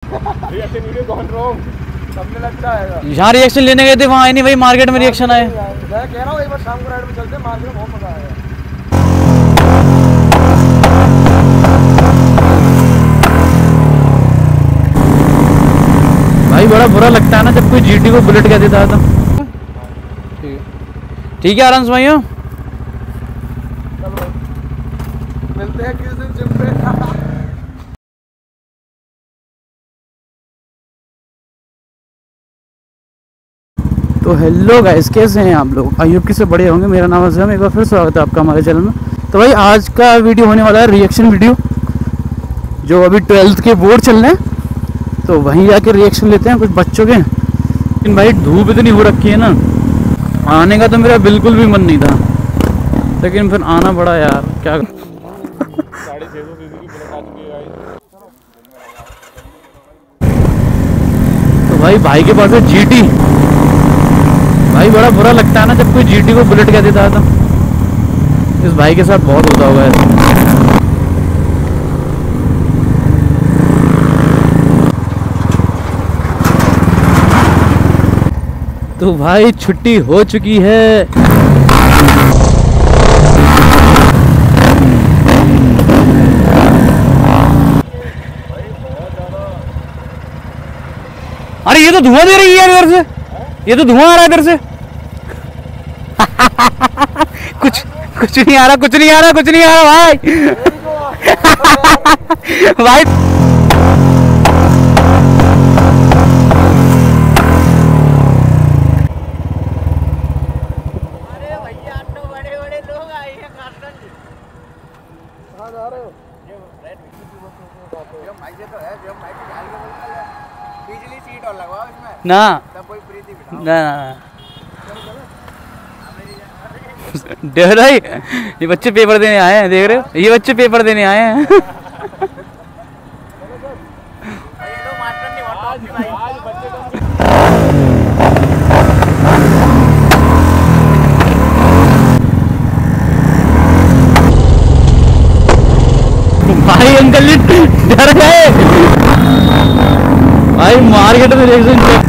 Reaction video gone wrong, सबने लगता है। यहाँ रिएक्शन लेने गए थे, वहाँ आए नहीं भाई, मार्केट में रिएक्शन आए। मैं कह रहा हूँ एक बार शाम को राइड में चलते हैं, मार्केट में बहुत मजा आएगा। भाई बड़ा बुरा लगता है ना जब कोई जीटी को बुलेट कह देता है तो। ठीक है आराम से भाइयों, मिलते हैं किस दिन जिम पे। तो हेलो गाइस, कैसे हैं आप लोग? आई होप कि से बड़े होंगे। मेरा नाम अज़म, एक बार फिर स्वागत है आपका हमारे चैनल में। तो भाई आज का वीडियो होने वाला है रिएक्शन वीडियो। जो अभी 12th के बोर्ड चल रहे हैं तो वहीं जाके रिएक्शन लेते हैं कुछ बच्चों के। लेकिन भाई धूप इतनी हो रखी है ना, आने का तो मेरा बिल्कुल भी मन नहीं था, लेकिन फिर आना पड़ा यार, क्या। 650 सीसी की बुलेट आ चुकी है। तो भाई के पास है जीटी। भाई बड़ा बुरा लगता है ना जब कोई जीटी को बुलेट कह देता है तो। इस भाई के साथ बहुत होता होगा ऐसा। तो भाई छुट्टी हो चुकी है। अरे ये तो धुआं दे रही है इधर से, ये तो धुआं आ रहा है इधर से। कुछ नहीं आ रहा, कुछ नहीं आ रहा, कुछ नहीं आ रहा भाई। भाई बिजली सीट और लगवाओ इसमें ना तब कोई प्रीति बिठाओ। ना डर भाई, ये बच्चे पेपर देने आए हैं, देख रहे हो, ये बच्चे पेपर देने आए हैं। भाई अंकल जी डर गए भाई, मार्केट में रिएक्शन चेक।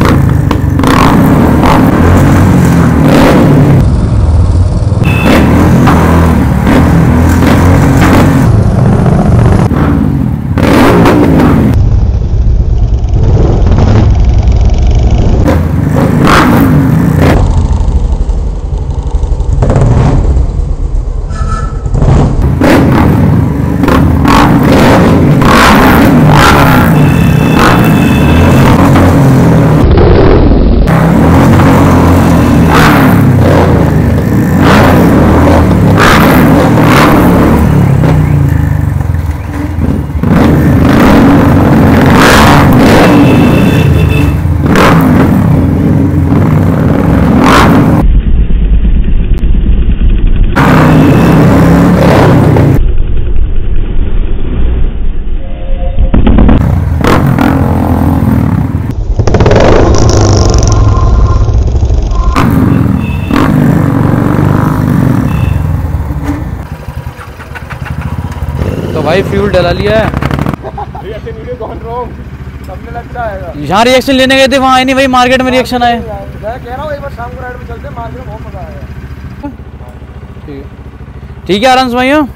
तो भाई फ्यूल डला लिया है। रिएक्शन वीडियो गॉन रॉन्ग, सबने लगता है। यहाँ रिएक्शन लेने गए थे, वहाँ आए नहीं भाई, मार्केट में रिएक्शन आए। मैं कह रहा हूँ एक बार शाम को राइड में चलते हैं, मार्केट में बहुत मजा आएगा। ठीक है आराम से भाइयों,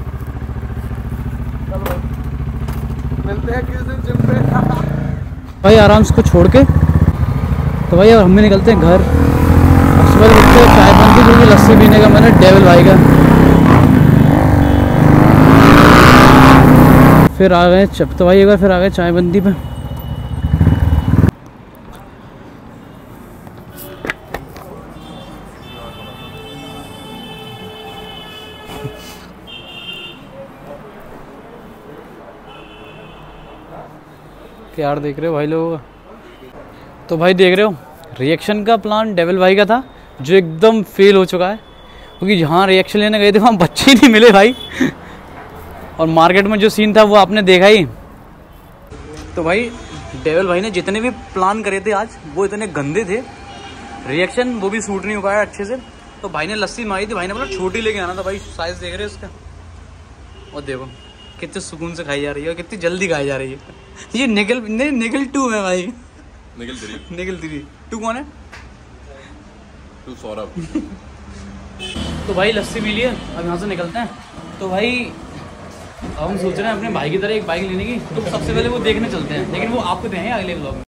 मिलते हैं किस दिन जिम पे। भाई आराम से को छोड़ के तो भाई अब हम भी निकलते हैं घर। सुबह उठते चाय बनती, क्योंकि लस्सी पीने का मैंने डेविल भाई का। फिर आ गए तो भाई एक बार फिर आ गए चाय बंदी पे। क्या देख रहे हो भाई लोगों का? तो भाई देख रहे हो रिएक्शन का प्लान डेविल भाई का था, जो एकदम फेल हो चुका है, क्योंकि जहाँ रिएक्शन लेने गए थे वहाँ बच्चे ही नहीं मिले भाई। और मार्केट में जो सीन था वो आपने देखा ही। तो भाई डेविल भाई ने जितने भी प्लान करे थे आज वो इतने गंदे थे, रिएक्शन वो भी सूट नहीं हो पाया अच्छे से। तो भाई ने लस्सी मांगी थी, भाई ने बोला छोटी लेके आना था। भाई साइज देख रहे हो इसका, और देखो कितने सुकून से खाई जा रही है और कितनी जल्दी खाई जा रही है। ये निखिल 2 है भाई। निखिल 3 2 कौन है? 2 सौरभ। तो भाई लस्सी पी लिए, अब यहाँ से निकलते हैं। तो भाई अब हम सोच रहे हैं अपने भाई की तरह एक बाइक लेने की, तो सबसे पहले वो देखने चलते हैं, लेकिन वो आपको देंगे अगले व्लॉग में।